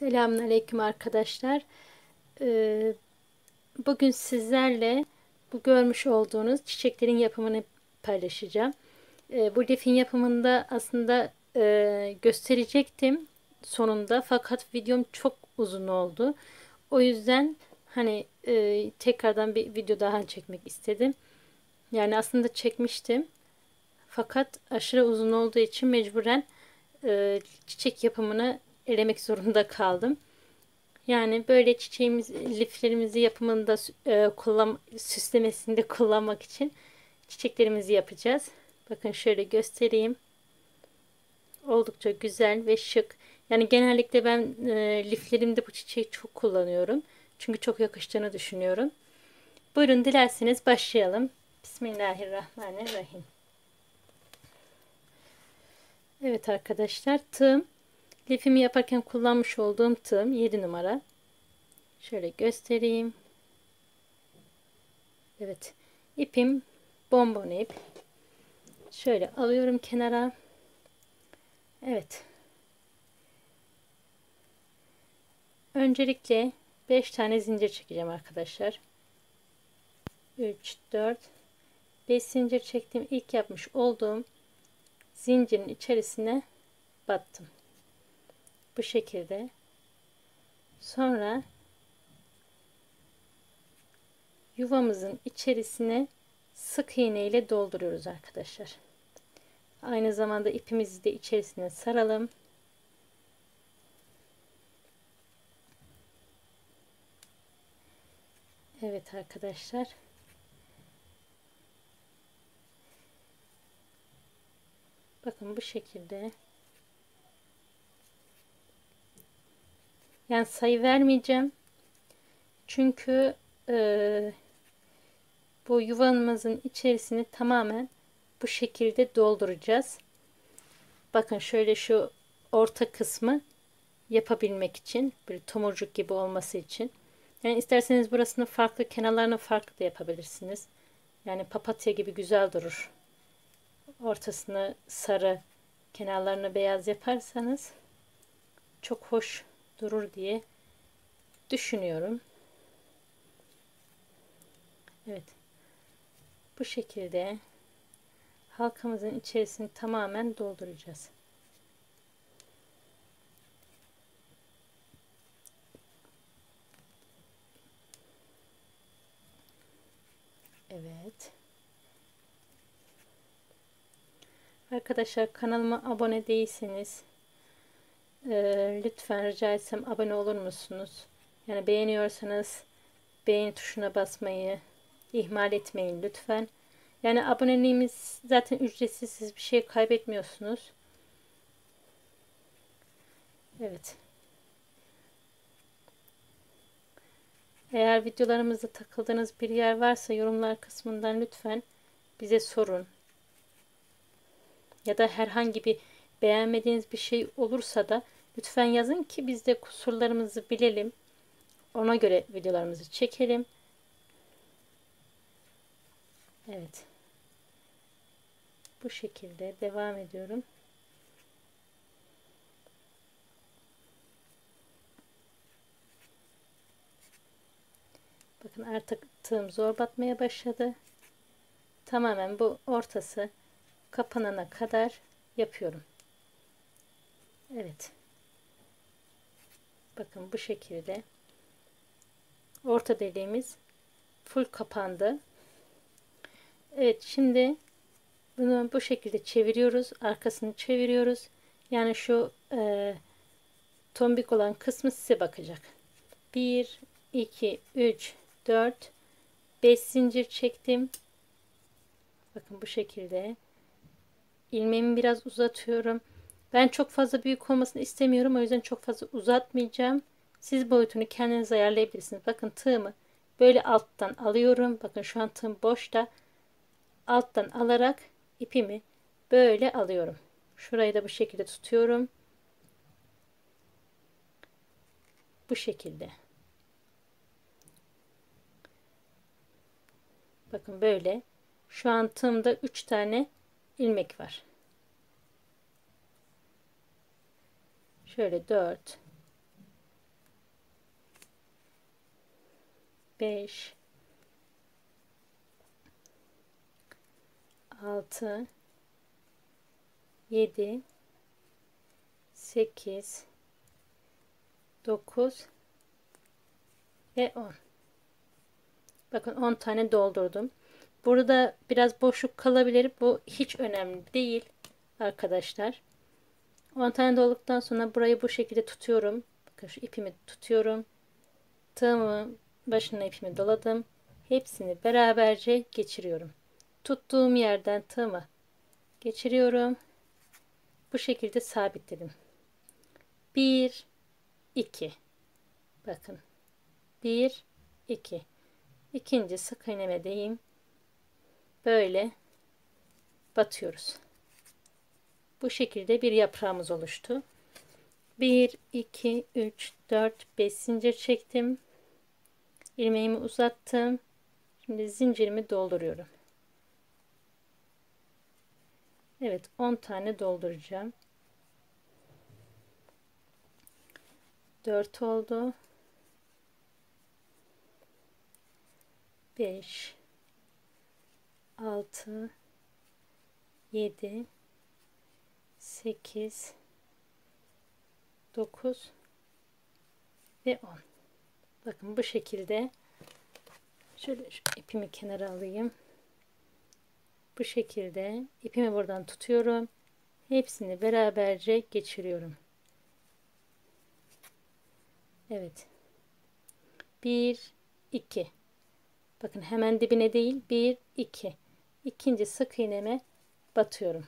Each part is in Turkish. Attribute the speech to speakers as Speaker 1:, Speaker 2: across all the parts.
Speaker 1: Selamünaleyküm arkadaşlar. Ee, Bugün sizlerle bu görmüş olduğunuz çiçeklerin yapımını paylaşacağım. Bu lifin yapımında aslında gösterecektim sonunda, fakat videom çok uzun oldu. O yüzden tekrardan bir video daha çekmek istedim. Yani aslında çekmiştim, fakat aşırı uzun olduğu için mecburen çiçek yapımını elemek zorunda kaldım. Yani böyle liflerimizi yapımında süslemesinde kullanmak için çiçeklerimizi yapacağız. Bakın şöyle göstereyim. Oldukça güzel ve şık. Yani genellikle ben liflerimde bu çiçeği çok kullanıyorum. Çünkü çok yakıştığını düşünüyorum. Buyurun, dilerseniz başlayalım. Bismillahirrahmanirrahim. Evet arkadaşlar, lifimi yaparken kullanmış olduğum tığım 7 numara. Şöyle göstereyim. Evet. İpim bonbon ip. Şöyle alıyorum kenara. Evet. Öncelikle 5 tane zincir çekeceğim arkadaşlar. 3, 4, 5 zincir çektim. İlk yapmış olduğum zincirin içerisine battım. Bu şekilde. Sonra yuvamızın içerisine sık iğne ile dolduruyoruz arkadaşlar. Aynı zamanda ipimizi de içerisine saralım. Evet arkadaşlar. Bakın bu şekilde. Yani sayı vermeyeceğim. Çünkü bu yuvamızın içerisini tamamen bu şekilde dolduracağız. Bakın şöyle şu orta kısmı yapabilmek için, böyle tomurcuk gibi olması için. Yani isterseniz burasını farklı, kenarlarını farklı da yapabilirsiniz. Yani papatya gibi güzel durur. Ortasını sarı, kenarlarını beyaz yaparsanız çok hoş durur diye düşünüyorum. Evet. Bu şekilde halkamızın içerisini tamamen dolduracağız. Evet. Arkadaşlar, kanalıma abone değilseniz lütfen rica etsem abone olur musunuz? Yani beğeniyorsanız beğeni tuşuna basmayı ihmal etmeyin lütfen. Yani aboneliğimiz zaten ücretsiz, siz bir şey kaybetmiyorsunuz. Evet. Eğer videolarımızda takıldığınız bir yer varsa yorumlar kısmından lütfen bize sorun. Ya da herhangi bir beğenmediğiniz bir şey olursa da lütfen yazın ki biz de kusurlarımızı bilelim. Ona göre videolarımızı çekelim. Evet. Bu şekilde devam ediyorum. Bakın artık tığım zor batmaya başladı. Tamamen bu ortası kapanana kadar yapıyorum. Evet. Bakın bu şekilde orta deliğimiz full kapandı. Evet, şimdi bunu bu şekilde çeviriyoruz. Arkasını çeviriyoruz. Yani şu tombik olan kısmı size bakacak. 1, 2, 3, 4, 5 zincir çektim. Bakın bu şekilde. İlmeğimi biraz uzatıyorum. Ben çok fazla büyük olmasını istemiyorum. O yüzden çok fazla uzatmayacağım. Siz boyutunu kendiniz ayarlayabilirsiniz. Bakın tığımı böyle alttan alıyorum. Bakın şu an tığım boşta. Alttan alarak ipimi böyle alıyorum. Şurayı da bu şekilde tutuyorum. Bu şekilde. Bakın böyle. Şu an tığımda 3 tane ilmek var. Şöyle 4, 5 6 7 8 9 ve 10. Bakın 10 tane doldurdum. Burada biraz boşluk kalabilir. Bu hiç önemli değil arkadaşlar. 10 tane dolduktan sonra burayı bu şekilde tutuyorum. Bakın şu ipimi tutuyorum. Tığımın başına ipimi doladım. Hepsini beraberce geçiriyorum. Tuttuğum yerden tığımı geçiriyorum. Bu şekilde sabitledim. 1 2. Bakın. 1 2. İkinci sık iğneme değeyim. Böyle batıyoruz. Bu şekilde bir yaprağımız oluştu. 1 2 3 4 5 zincir çektim. İlmeğimi uzattım. Şimdi zincirimi dolduruyorum. Evet, 10 tane dolduracağım. 4 oldu. 5 6 7 8 9 ve 10. Bakın bu şekilde. Şöyle şu ipimi kenara alayım. Bu şekilde ipimi buradan tutuyorum. Hepsini beraberce geçiriyorum. Evet. 1 2. Bakın hemen dibine değil, 1 2. İkinci sık iğneme batıyorum.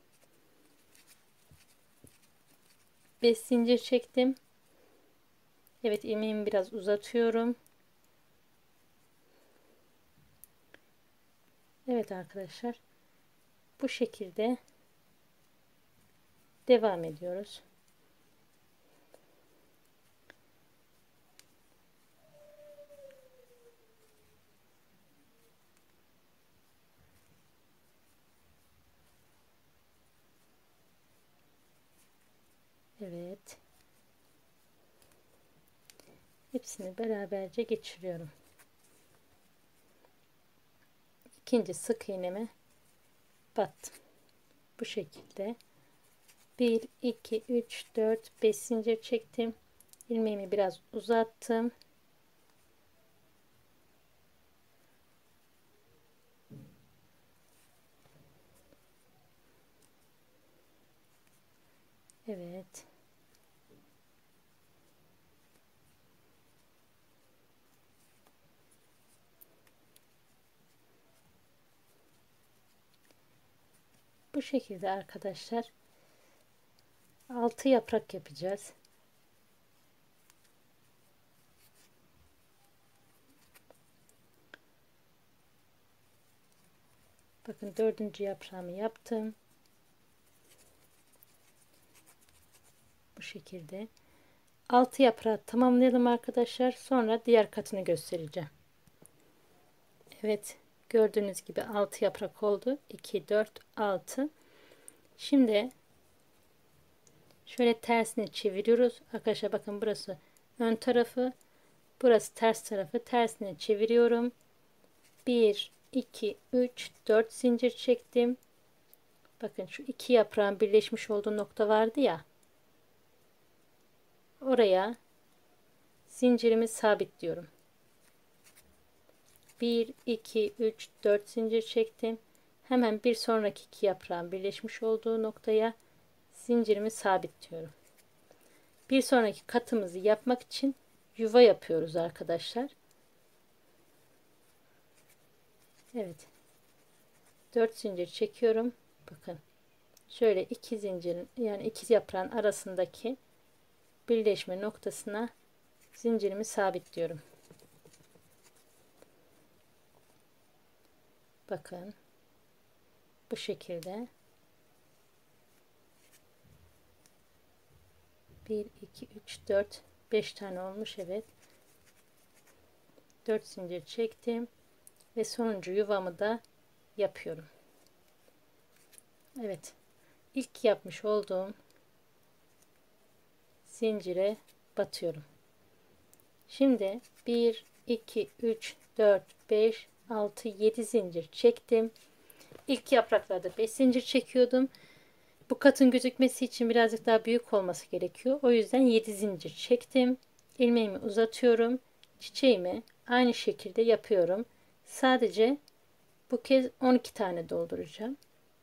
Speaker 1: 5 zincir çektim. Evet, ilmeğimi biraz uzatıyorum. Evet arkadaşlar, bu şekilde devam ediyoruz. Evet. Hepsini beraberce geçiriyorum. İkinci sık iğneme battım. Bu şekilde 1 2 3 4 5 zincir çektim. İlmeğimi biraz uzattım. Evet. Bu şekilde arkadaşlar 6 yaprak yapacağız. Bakın dördüncü yaprağımı yaptım. Bu şekilde 6 yaprağı tamamlayalım arkadaşlar. Sonra diğer katını göstereceğim. Evet, gördüğünüz gibi 6 yaprak oldu. 2 4 6. Şimdi şöyle tersini çeviriyoruz. Arkadaşlar bakın, burası ön tarafı, burası ters tarafı. Tersini çeviriyorum. 1 2 3 4 zincir çektim. Bakın şu iki yaprağın birleşmiş olduğu nokta vardı ya. Oraya zincirimi sabitliyorum. 1 2 3 4 zincir çektim. Hemen bir sonraki iki yaprağın birleşmiş olduğu noktaya zincirimi sabitliyorum. Bir sonraki katımızı yapmak için yuva yapıyoruz arkadaşlar. Evet. 4 zincir çekiyorum. Bakın. Şöyle iki zincirin, yani iki yaprağın arasındaki birleşme noktasına zincirimi sabitliyorum. Bakın. Bu şekilde. 1 2 3 4 5 tane olmuş. Evet. 4 zincir çektim ve sonuncu yuvamı da yapıyorum. Evet. İlk yapmış olduğum zincire batıyorum. Şimdi 1 2, 3, 4, 5, 6, 7 zincir çektim. İlk yapraklarda 5 zincir çekiyordum. Bu katın gözükmesi için birazcık daha büyük olması gerekiyor. O yüzden 7 zincir çektim. İlmeğimi uzatıyorum. Çiçeğimi aynı şekilde yapıyorum. Sadece bu kez 12 tane dolduracağım.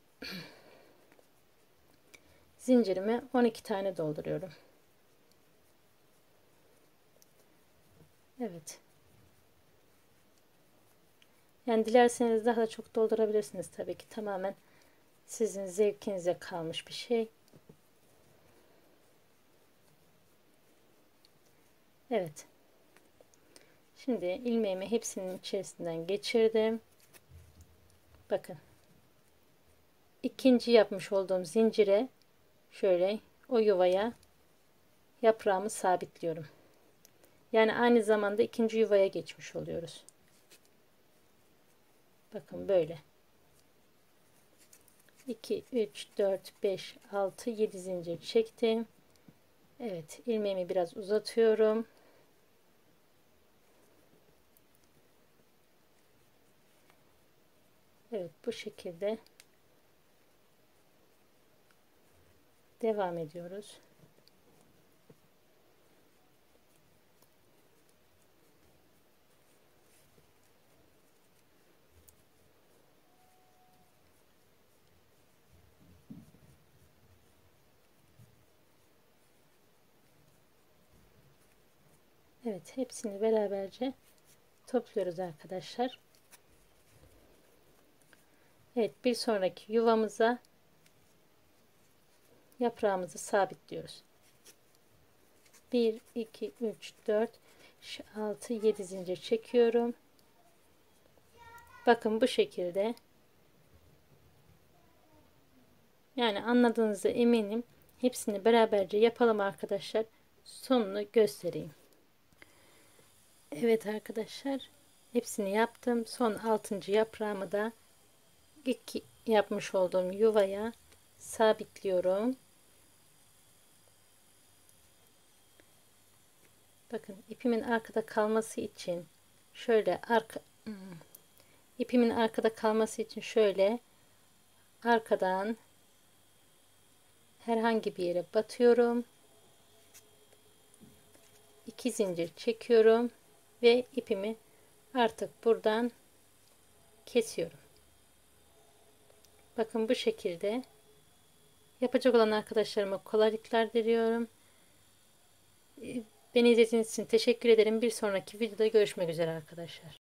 Speaker 1: Zincirime 12 tane dolduruyorum. Evet. Yani dilerseniz daha da çok doldurabilirsiniz tabii ki. Tamamen sizin zevkinize kalmış bir şey. Evet. Şimdi ilmeğimi hepsinin içerisinden geçirdim. Bakın. İkinci yapmış olduğum zincire şöyle o yuvaya yaprağımı sabitliyorum. Yani aynı zamanda ikinci yuvaya geçmiş oluyoruz. Bakın böyle. 2, 3, 4, 5, 6, 7 zincir çektim. Evet, ilmeğimi biraz uzatıyorum. Evet, bu şekilde devam ediyoruz. Evet, hepsini beraberce topluyoruz arkadaşlar. Evet, bir sonraki yuvamıza yaprağımızı sabitliyoruz. 1, 2, 3, 4, 6, 7 zincir çekiyorum. Bakın bu şekilde. Yani anladığınıza eminim. Hepsini beraberce yapalım arkadaşlar. Sonunu göstereyim. Evet arkadaşlar. Hepsini yaptım. Son 6. yaprağımı da ilk yapmış olduğum yuvaya sabitliyorum. Bakın ipimin arkada kalması için şöyle ipimin arkada kalması için şöyle arkadan herhangi bir yere batıyorum. 2 zincir çekiyorum ve ipimi artık buradan kesiyorum. Bakın bu şekilde yapacak olan arkadaşlarıma kolaylıklar diliyorum. Beni izlediğiniz için teşekkür ederim. Bir sonraki videoda görüşmek üzere arkadaşlar.